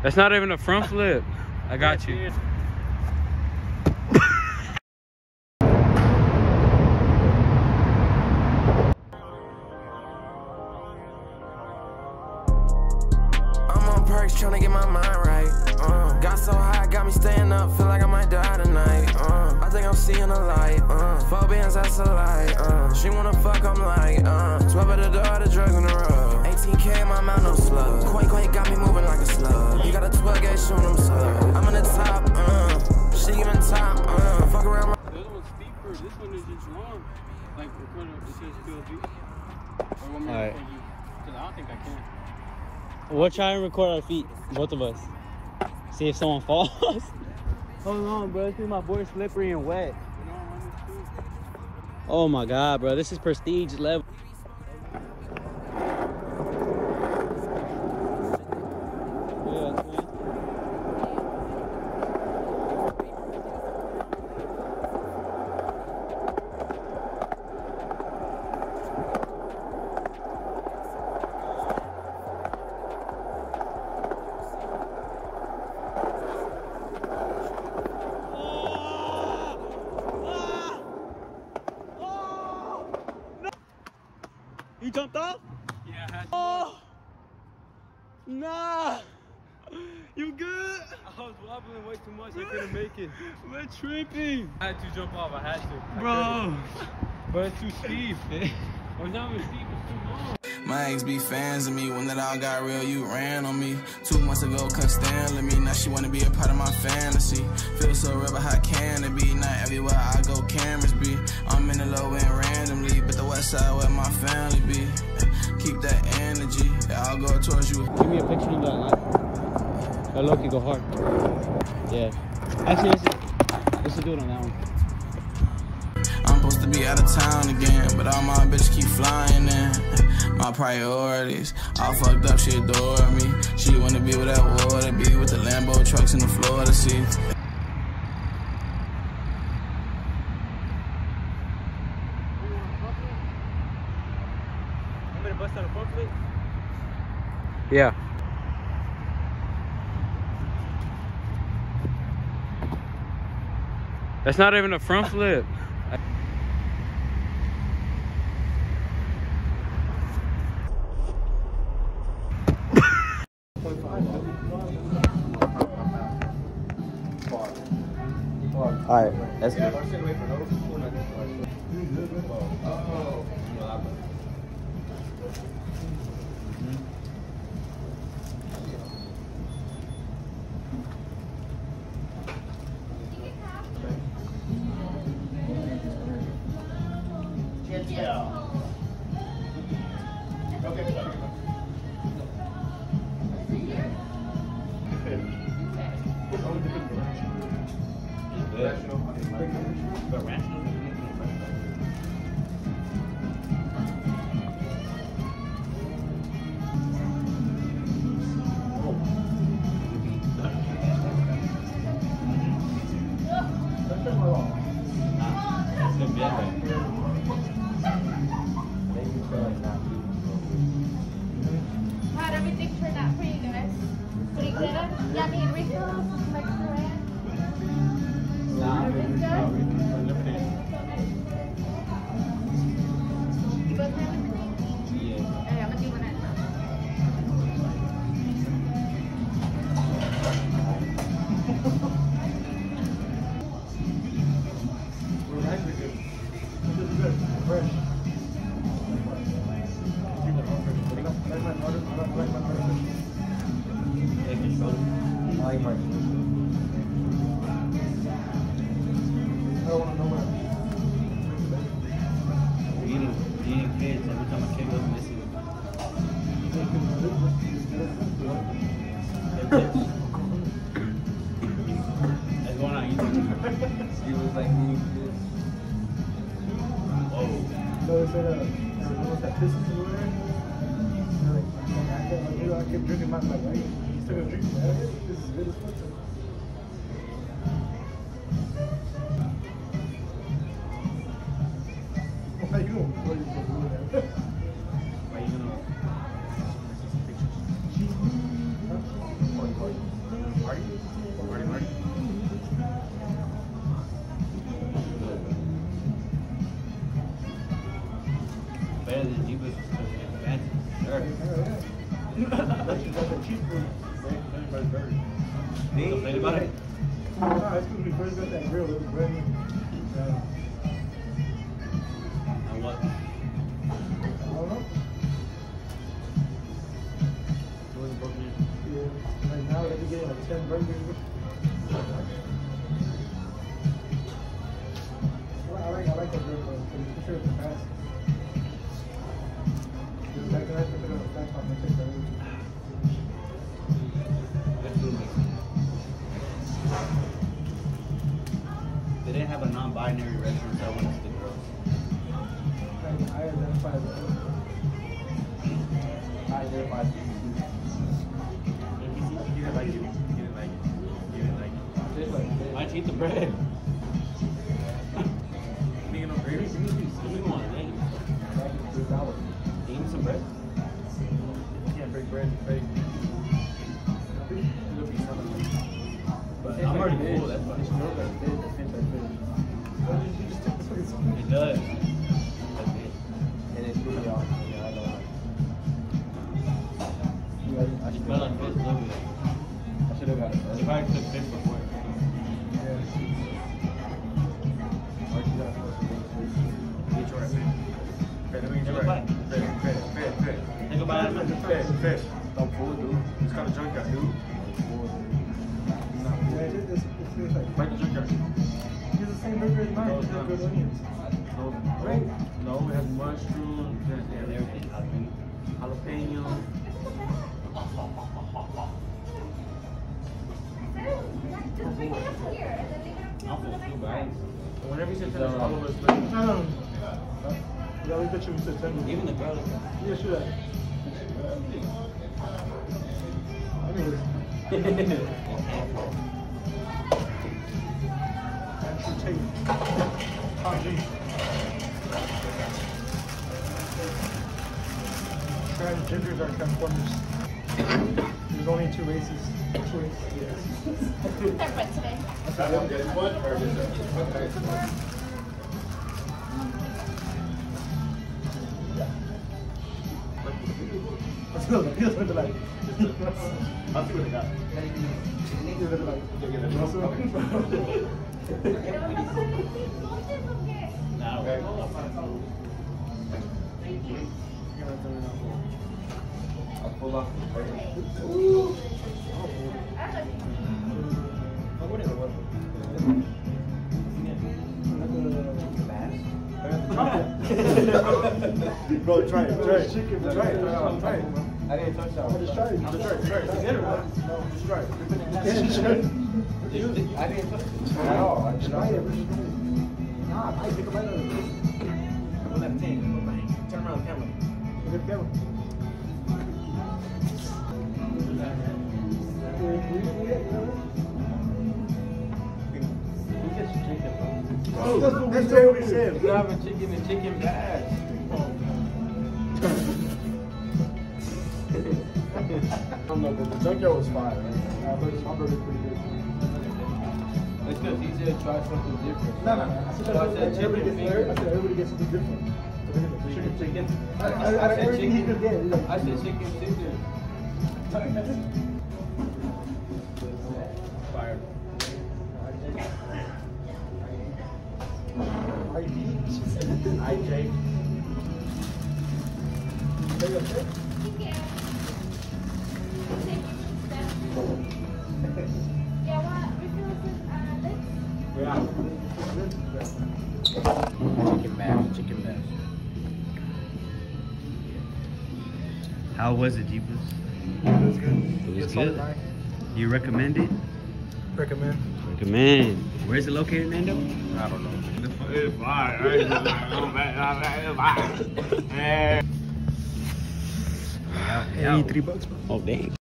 That's not even a front flip. I got you. Trying to get my mind right. Got so high, got me staying up. Feel like I might die tonight. I think I'm seeing a light. 4 bands, that's a lie. She wanna fuck, I'm like 12 at the door, the drugs in the road. 18K in my mouth, no slug. Quake got me moving like a slug. You got a 12 gauge shooting them slugs. I'm in the top. She even top. Fuck around. The other one's steeper. This one is just long. Like record it says PLG. Or one more record you. Because I don't think I can. We'll try and record our feet, both of us. See if someone falls. Hold on, bro. This is my board slippery and wet. Oh my god, bro. This is prestige level. You jumped off? Yeah, I had to. Oh! Nah! You good? I was wobbling way too much. I couldn't make it. We're tripping. I had to jump off. I had to. Bro! But it's too steep. Or not even steep, it's too long. My ex be fans of me. When that all got real, you ran on me. 2 months ago, couldn't stand me. Now she wanna be a part of my fantasy. Feel so real, but how can it be? Not everywhere I go, cameras be. I'm in the low end randomly, but the west side where my family be. Keep that energy. I'll go towards you. Give me a picture of that line. That low can go hard. Yeah. Actually, let's do it on that one. I'm supposed to be out of town again, but all my bitches keep flying in. My priorities, all fucked up, she adore me. She wanna be with that water, be with the Lambo trucks in the Florida seats. Yeah. That's not even a front flip. Alright, that's good. How'd everything turn out for you guys? Pretty good? Yeah, need refills? Like everything's good? You both have a cream? Yeah. Okay, I'm gonna do one at a time. Fresh. Eating kids every time a kid goes missing. That's going on YouTube. He was like eating kids. Whoa. So they said, almost that pisses in the water. I kept drinking my like, right? You still gonna drink from that? This is good as fuck. How you doing? Why you gonna? cheap food. Everybody's better. You complain about it? No, it's because we first got that grill. It was brand new. And what? I don't know. It wasn't broken in. Yeah. Like now they're getting like 10 burgers. Well, I like that grill because it's sure it's fast. Because back then I put it on the fast one. I take that. They didn't have a non-binary restaurant, so I went to the girls. I identify as I identify as ABC. He didn't like it. He didn't like it. He didn't like it. Why'd you eat the bread? Making no gravy? Give me one. Give me some bread. you can't break bread. Break. But I'm already full, that's fine. It does. That's it. And it's really awesome. Yeah, I know. I smell like fish a little bit. I should have got it. You probably cooked fish before. Get yours. Take a bite. Fish. I'm full, dude. It's got a junkyard, dude. It's like Like the junkyard. it's the same burger as mine. It's got good onions. Right? No, it has mushrooms and Everything. jalapeno. Just bring it up here and then leave it up I'm full too, right? Whenever you said finish, all of us like, Yeah, we bet you we said 10. Even the garlic. Yeah, should I? Anyways, Andrew Tate. Kanji. Transgenders are transformers. There's only two races. Choice. Yes. They're fun today. Let's go. Feels like. I'll see what they got. Now, I'll pull off the Bro, try it. Try it. Try it. I didn't touch that. Just try it. Just try it. Try it. Get it right. No, just try it. I didn't touch it at all. I just Try tried it. it. Nah, I take a bite of it. Turn around the camera. Good camera. Oh, that's what we said. You have a chicken and chicken bass. I don't know, but the junkyard was fire, right? My burger's pretty good. It's because he said try something different. No. I said everybody gets something different. Chicken. I everything he could get. I said chicken. Fire. Hi, Jake. Yeah, what? Refill this, Chicken mash. How was it, Jeepers? It was good. It was good. You recommend it? Recommend. Recommend. Where's it located, Nando? I don't know. It's fire. It's fire. $83, bro. Oh, dang.